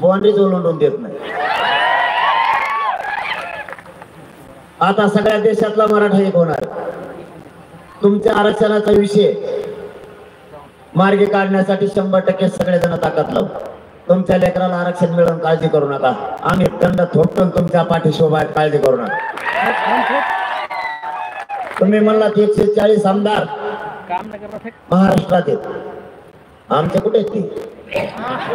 Boundaries ओलांडून देत नाही. आता सगळ्या देशातला मराठा एक होणार. तुमच्या आरक्षणाचा विषय मार्गी काढण्यासाठी 100% सगळेजण ताकद लावू. तुमच्या लेकराला आरक्षण मिळून काळजी करू नका. आम्ही दंड थोपटून तुमच्या पाठीशी उभा आहे, काळजी करू नका. तुम्ही म्हणला 140 आमदार महाराष्ट्रात आहेत. आमचे कुठे आहेत ते?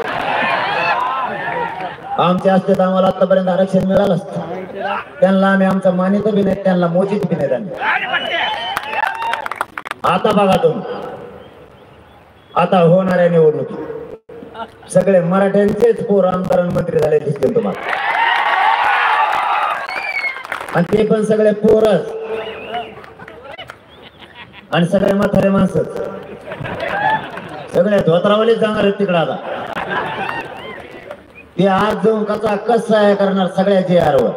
आमचे असते तर आम्हाला आतापर्यंत आरक्षण मिळालं असतं. त्यांना आम्ही आमचं मानित बी नाही, त्यांना मोजित बी नाही त्यांनी. आता बघा तुम्ही, आता होणाऱ्या निवडणुकीत सगळे मराठ्यांचेच पोर आमदार मंत्री झाले दिसतील तुम्हाला. आणि ते पण सगळे पोरच आणि सगळे म्हातारे माणसं, सगळे धोत्रावालीच जाणार आहेत तिकडे. आता ते आज जाऊन कस सहाय्य करणार सगळ्याचे यारवर.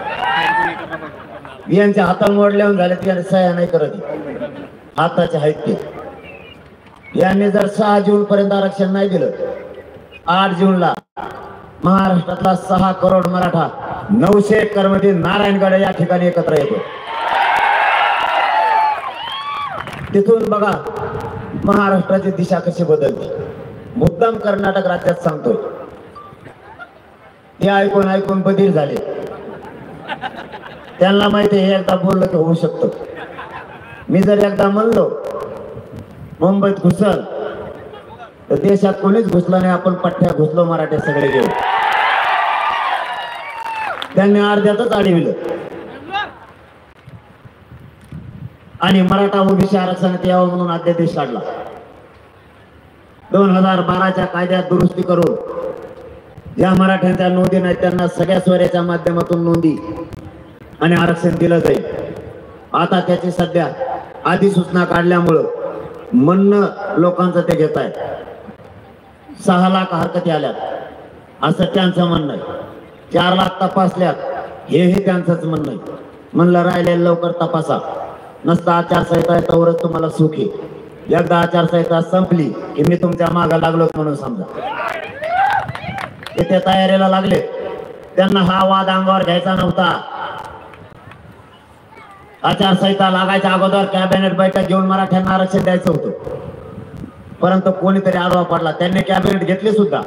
यांच्या हाताला मोडल्यावर झाले त्याने सहाय्य नाही करत. हाताचे आहेत ते. यांनी जर 6 जून पर्यंत आरक्षण नाही दिलं, 8 जूनला महाराष्ट्रातला 6 करोड मराठा 900 एकर मध्ये नारायणगड या ठिकाणी एकत्र येतो. तिथून बघा महाराष्ट्राची दिशा कशी बदलते. मुद्दाम कर्नाटक राज्यात सांगतोय, ते ऐकून ऐकून बधीर झाले. त्यांना माहिती आहे एकदा बोललं की होऊ शकतं. मी जर एकदा म्हणलो मुंबईत घुसल तर देशात कोणीच घुसलं नाही. आपण पठ्ठ्या घुसलो मराठे सगळे घेऊन. त्यांनी अर्ध्यातच अडविलं आणि मराठा ओबीसी आरक्षणात यावं म्हणून अध्यादेश काढला. 2012च्या कायद्यात दुरुस्ती करून ज्या मराठ्यांच्या नोंदी नाहीत त्यांना सगळ्या स्वराच्या माध्यमातून नोंदी आणि आरक्षण दिलं जाईल. आता त्याची सध्या अधिसूचना काढल्यामुळं म्हणणं लोकांचं ते घेत आहे. 6 लाख हरकती आल्यात असं त्यांचं म्हणणं आहे. 4 लाख तपासल्यात हेही त्यांचंच म्हणणं आहे. म्हणलं राहिलेलं लवकर तपासा. नसता आचारसंहिता येतावरच तुम्हाला सुख आहे. एकदा आचारसंहिता संपली की मी तुमच्या मागा लागलो म्हणून समजा. ते तयारीला लागले. त्यांना हा वाद अंगावर घ्यायचा नव्हता. आचारसंहिता लागायच्या अगोदर कॅबिनेट बैठक घेऊन मराठ्यांना आरक्षण द्यायचं होतं. परंतु कोणीतरी आडवा पडला. त्यांनी कॅबिनेट घेतली सुद्धा,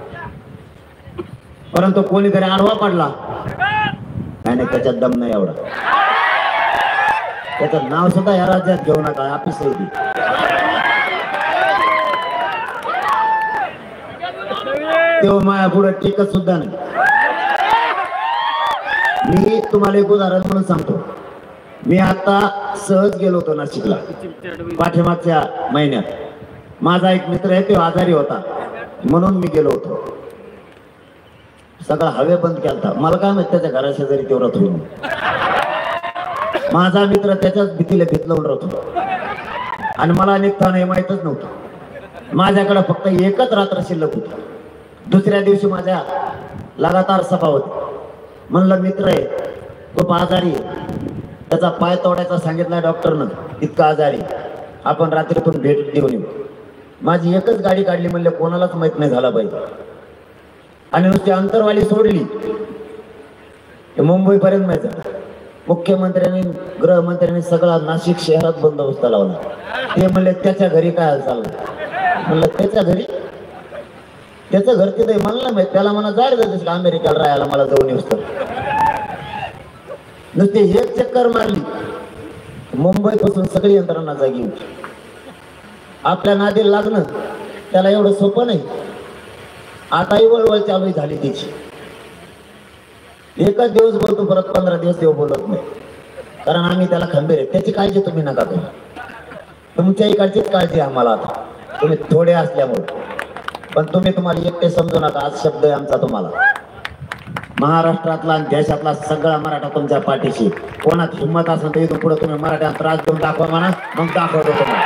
परंतु कोणीतरी आडवा पडला आणि त्याच्यात दम नाही एवढा. त्याचं नाव सुद्धा या राज्यात घेऊ नका. ऑफिस आहे ती. तेव्हा माया पुढे टिकत सुद्धा नाही. मी तुम्हाला एक उदाहरण म्हणून सांगतो. मी आता सहज गेलो होतो नाशिकला पाठीमागच्या महिन्यात. माझा एक मित्र आहे, तो आजारी होता म्हणून मी गेलो होतो. सगळा हवे बंद केलता. मला काय माहित त्याच्या घराच्या जरी तेवढं होईल. माझा मित्र त्याच्याच भीतीला भीत लावून राहतो आणि मला निघताना हे माहीतच नव्हतं. माझ्याकडे फक्त एकच रात्र शिल्लक होती. दुसऱ्या दिवशी माझ्या लगातार सभा होती. म्हणलं मित्र आहे, खूप आजारी, त्याचा पाय तोडायचा सांगितला डॉक्टरनं, इतका आजारी, आपण रात्रीतून भेट देऊन येऊ. माझी एकच गाडी काढली. म्हणले कोणालाच माहित नाही झाला पाहिजे. आणि नुसती अंतरवाली सोडली मुंबईपर्यंत माहित झालं. मुख्यमंत्र्यांनी गृहमंत्र्यांनी सगळा नाशिक शहरात बंदोबस्त लावला. ते म्हणले त्याच्या घरी काय हाल चालला. म्हणलं त्याच्या घरी, त्याचं घर तिथे मला माहित. त्याला मला जायला जायचं अमेरिकेला राहायला, मला जाऊन येऊस तर. नुसते एक चक्कर मारली मुंबईपासून सगळी यंत्रणा जागी होती. आपल्या नादी लागणं त्याला एवढं सोपं नाही. आताही वळवळ चालू झाली त्याची. एकच दिवस बोलतो, परत 15 दिवस तेव्हा बोलत नाही. कारण आम्ही त्याला खंबीर आहे. त्याची काळजी तुम्ही नका करू. तुमच्या इकडचीच काळजी आम्हाला. आता तुम्ही थोडे असल्यामुळे, पण तुम्ही तुम्हाला एकटे समजू नका. आज शब्द आहे आमचा तुम्हाला. महाराष्ट्रातला आणि देशातला सगळा मराठा तुमच्या पाठीशी. कोणात हिंमत असेल तर इथून पुढे तुम्ही मराठ्यात त्रास देऊन दाखवा म्हणा, मग दाखवतो तुम्हाला.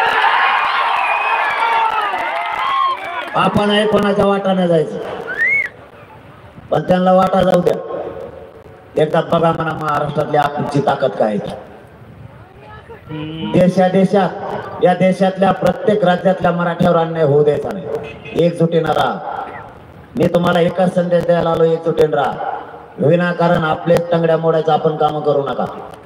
आपण आहे कोणाच्या वाटाने जायचं, पण त्यांना वाटा जाऊ द्या. एकदा बघा म्हणा महाराष्ट्रातली आपली ताकद काय आहे. देशात या देशातल्या प्रत्येक राज्यातल्या मराठ्यावर अन्याय होऊ द्यायचा नाही. एकजुटीनं राहा. मी तुम्हाला एकच संदेश द्यायला आलो, एकजुटीने राहा. विनाकारण आपलेच टंगड्या मोडायचं आपण काम करू नका.